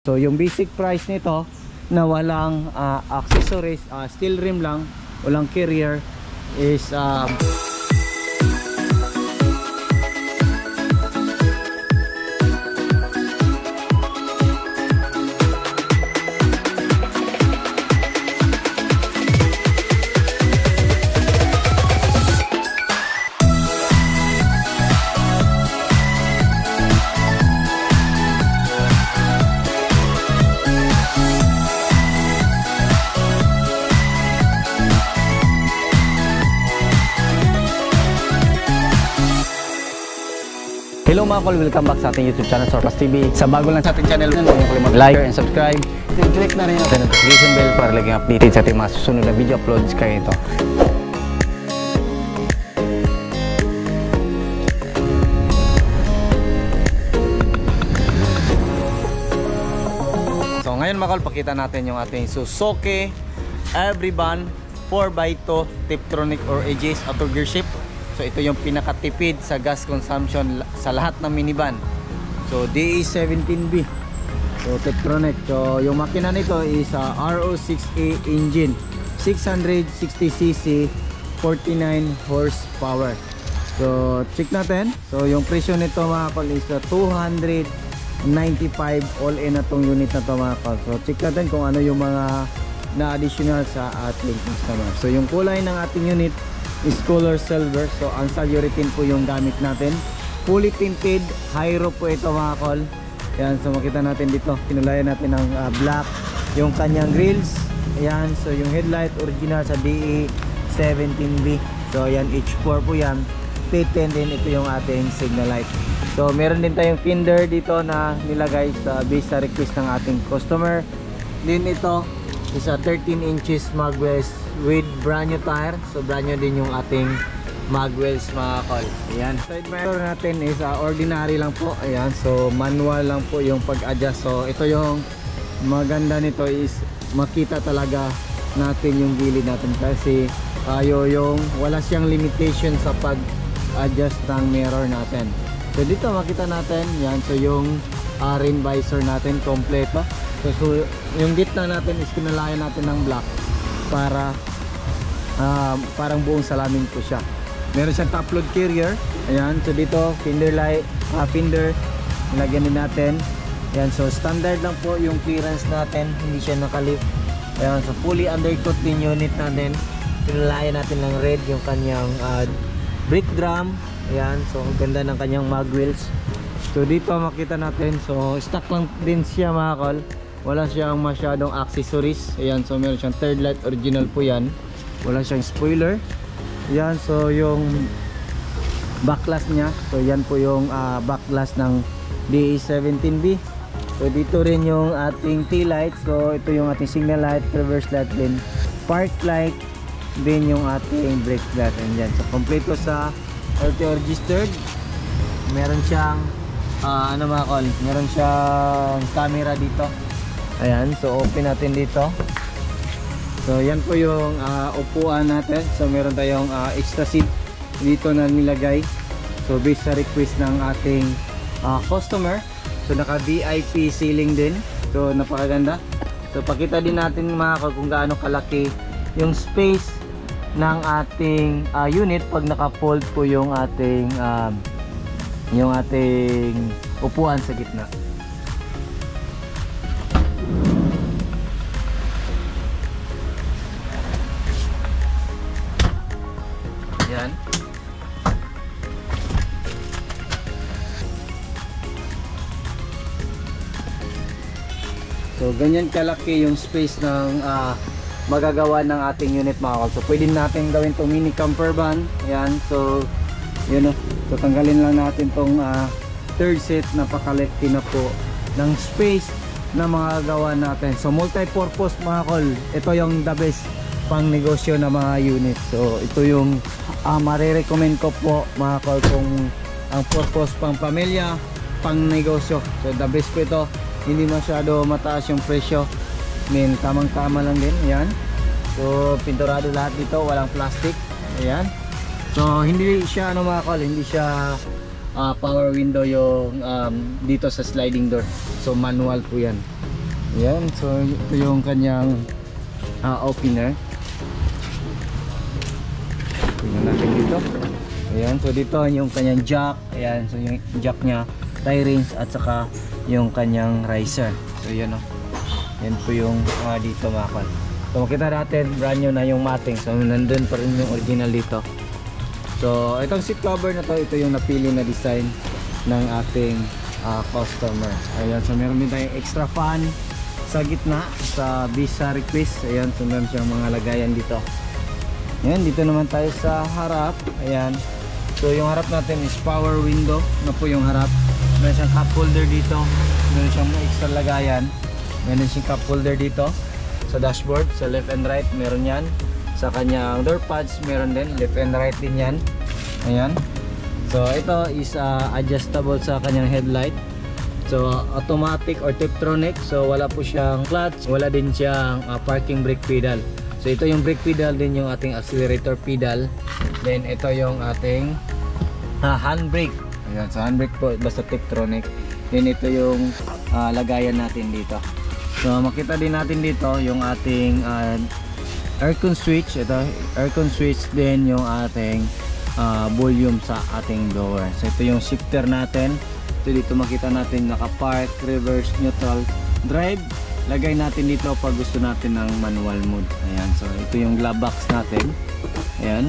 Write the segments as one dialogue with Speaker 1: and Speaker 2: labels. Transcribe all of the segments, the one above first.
Speaker 1: So yung basic price nito na walang accessories, steel rim lang, walang carrier is hello mga kol, welcome back sa ating YouTube channel, Sorpas TV. Sa bago lang sa ating channel, huwag niyo kalimutang like, share, and subscribe. Click na rin ang notification bell para laging updated sa ating mga susunod na video uploads kaya ito. So ngayon mga kol, pakita natin yung ating Suzuki Everyvan 4x2 Tiptronic or AGS auto gear shift. So ito yung pinakatipid sa gas consumption sa lahat ng minivan. So DE17B. So Tiptronic. So yung makina nito is RO6A engine, 660cc, 49 horsepower. So check natin. So yung presyo nito mga kol is 295 all in na tong unit na to mga kol. So check natin kung ano yung mga na additional sa ating customer. So yung kulay ng ating unit is color silver. So ang urethane po yung gamit natin, fully tinted, Hyro po ito mga kol. Ayan, so makita natin dito, kinulayan natin ng black yung kanyang grills. Ayan, so yung headlight original sa DE17B. So ayan, H4 po yan. P10 din ito yung ating signal light. So meron din tayong fender dito na nilagay sa base sa request ng ating customer. Din ito is a 13 inches mag wheels with brand new tire. So brand new din yung ating mag wheels mga kol. Ayan, side mirror natin is ordinary lang po. Ayan, so manual lang po yung pag-adjust. So ito yung maganda nito is makita talaga natin yung gilid natin kasi yung wala siyang limitation sa pag-adjust ng mirror natin. So dito makita natin yan, so yung rain visor natin kompleto. So yung gitna natin is kinalayan natin ng black para parang buong salamin po siya. Meron siyang top load carrier. Ayan, so dito fender light, fender nilagyan din natin. Ayan, so standard lang po yung clearance natin, hindi siya nakalip. Ayan, so fully undercoat din unit natin. Kinalayan natin ng red yung kanyang brake drum. Ayan, so ang ganda ng kanyang mag wheels. So dito makita natin, so stock lang din siya mga kol. Wala siyang masyadong accessories. Ayan, so meron siyang third light, original po yan. Wala siyang spoiler. Ayan, so yung backlash niya, so yan po yung backlash ng DE17B. So dito rin yung ating tail light. So ito yung ating signal light, reverse light din, park light din yung ating brake light. And yan, so kompleto sa LTO registered. Meron siyang ano mga kol, meron siyang camera dito. Ayan, so open natin dito. So yan po yung upuan natin. So meron tayong extra seat dito na nilagay. So based sa request ng ating customer. So naka VIP ceiling din. So napakaganda. So pakita din natin mga kol kung gaano kalaki yung space ng ating unit pag naka-fold po yung ating upuan sa gitna. Yan. So ganyan kalaki yung space ng magagawa ng ating unit mga kol. So pwede natin gawin itong mini camper van. Ayan, so yun o. So tanggalin lang natin tong third set, napakalaki na po ng space na magagawa natin. So multi-purpose mga kol. Ito yung the best pang negosyo na mga unit. So ito yung marirecommend ko po mga kol kung ang purpose pang pamilya, pang negosyo. So the best po ito. Hindi masyado mataas yung presyo. Tamang tama lang din. Ayan, so pinturado lahat dito, walang plastic. Ayan, so hindi siya ano mga kol, hindi siya power window yung dito sa sliding door. So manual po yan. Ayan, so ito yung kanyang opener. Tingnan natin dito. Ayan, so dito yung kanyang jack. Ayan, so yung jack nya, tie rings at saka yung kanyang riser. So yan o. Yan po yung dito mga kol. So makita natin brand new na yung mating. So nandun pa rin yung original dito. So itong seat cover na to, ito yung napili na design ng ating customer. Ayan, so meron din tayong extra fan sa gitna sa visa request. Ayan, so meron siyang mga lagayan dito. Ayan, dito naman tayo sa harap. Ayan, so yung harap natin is power window na po yung harap. Meron siyang cup holder dito, meron siyang extra lagayan, meron siyang cup holder dito sa dashboard, sa left and right meron yan. Sa kanyang door pads meron din, left and right din yan. Ayan, so ito is adjustable sa kanyang headlight. So automatic or Tiptronic, so wala po siyang clutch, wala din siyang parking brake pedal. So ito yung brake pedal, din yung ating accelerator pedal, then ito yung ating handbrake. Ayan, so handbrake po basta Tiptronic. Then ito yung lagayan natin dito. So makita din natin dito yung ating aircon switch. Ito aircon switch, din yung ating volume sa ating blower. So ito yung shifter natin. So dito makita natin naka-park, reverse, neutral, drive. Lagay natin dito pag gusto natin ng manual mode. Ayan, so ito yung glove box natin. Ayan.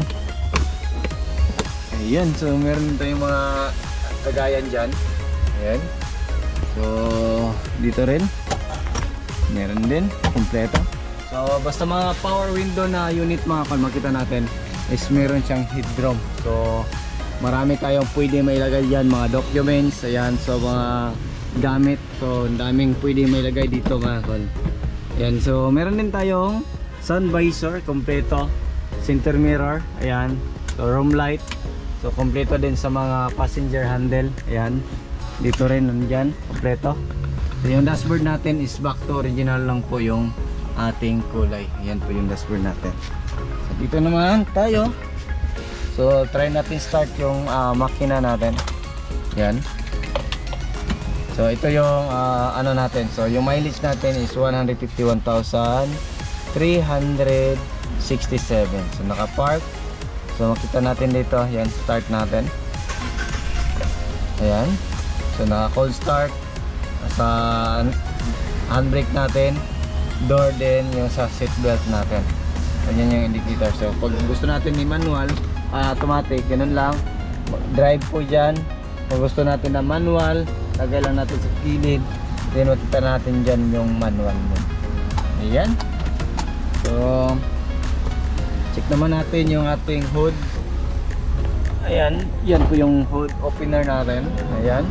Speaker 1: Ayan, so meron tayong mga lagayan dyan. Ayan. So dito rin meron din, kompleto. So basta mga power window na unit mga kol, makita natin is meron siyang headroom. So marami tayong pwede mailagay dyan, mga documents. Ayan, so mga gamit. So daming pwede mailagay dito mga kol. Ayan, so meron din tayong sun visor, kompleto. Center mirror, ayan. So room light. So kompleto din sa mga passenger handle. Ayan, dito rin nandyan, kompleto. So yung dashboard natin is back to original lang po yung ating kulay. Ayan po yung dashboard natin. So dito naman tayo. So try natin start yung makina natin. Yan. So ito yung ano natin. So yung mileage natin is 151,367. So naka-park. So makita natin dito. Yan, start natin. Ayan. So naka-cold start. Sa handbrake natin. Door din yung sa seat belt natin. Yan yung indicator. So pag gusto natin ni manual, automatic, ganun lang. Drive po dyan. Kung gusto natin na manual, lagay lang natin sa kilid, then makita natin dyan yung manual mo. Ayan. So check naman natin yung ating hood. Ayan, yan po yung hood opener natin. Ayan,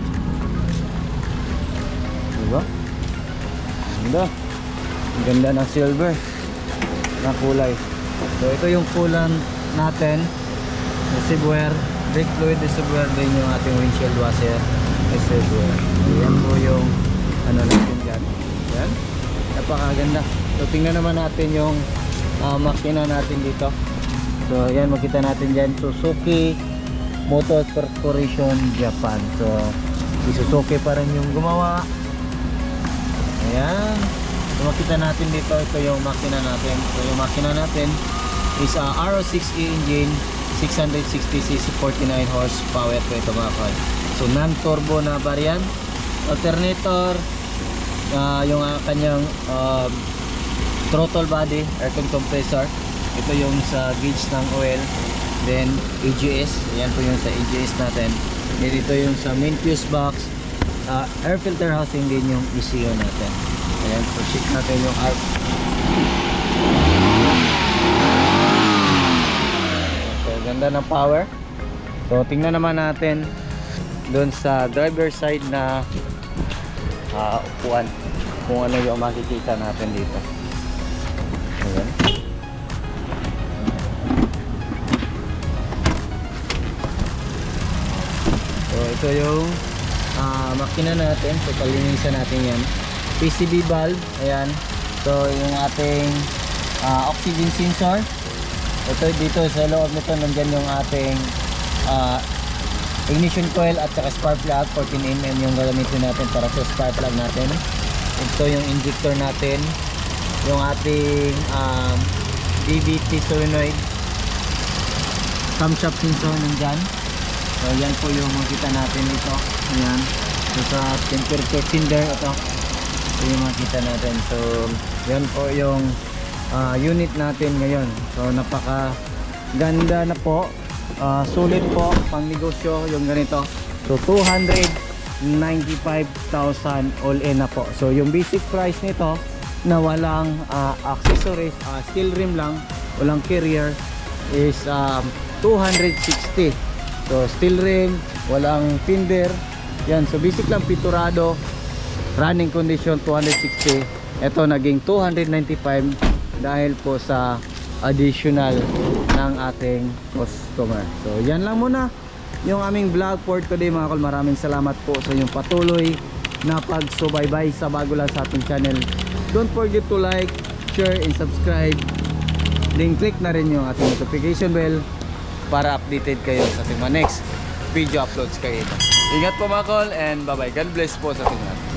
Speaker 1: diba? Ganda. Ang ganda ng silver na kulay. So ito yung kulan natin, reservoir, brake fluid reservoir, din yung ating windshield washer reservoir. Yan po yung ano natin dyan. Yan, napakaganda. So tingnan naman natin yung makina natin dito. So yan, makita natin dyan, Suzuki Motor Corporation Japan. So Suzuki pa rin yung gumawa. Ayan. So makita natin dito, ito yung makina natin. So yung makina natin is RO6E engine, 660cc, 49 horsepower po ito mga kol. So non-turbo na variant. Alternator, yung kanyang throttle body, aircon compressor. Ito yung sa gauge ng oil. Then AGS, ayan po yung sa AGS natin. Dito yung sa main fuse box, air filter housing din yung ECU natin. Ayan, so check natin yung ganda ng power. So tingnan naman natin doon sa driver side na upuan, kung ano yung makikita natin dito. Ayan. So ito yung makina natin. So palinisan natin yan. PCB valve, ayan. So yung ating oxygen sensor. Ito dito sa loob nito, nandyan yung ating ignition coil at saka spark plug. 14mm yung gagamitin natin para sa spark plug natin. Ito yung injector natin, yung ating DVT solenoid, camshaft sensor nandyan. So yan po yung makita natin ito. Ayan. So sa temperature cylinder ito yung makita natin. So yan po yung unit natin ngayon. So napaka ganda na po, sulit po pang negosyo yung ganito. So 295,000 all in na po. So yung basic price nito na walang accessories, steel rim lang, walang carrier, is 260. So steel rim, walang fender yan. So basic lang, pinturado, running condition 260. Ito naging 295 dahil po sa additional ng ating customer. So yan lang muna yung aming vlog for today mga kol. Maraming salamat po sa inyong patuloy na pagsubaybay sa bago lang sa ating channel. Don't forget to like, share, and subscribe. Then click na rin yung ating notification bell para updated kayo sa ating mga next video uploads kayo. Ingat po mga kol, and bye bye. God bless po sa ating lahat.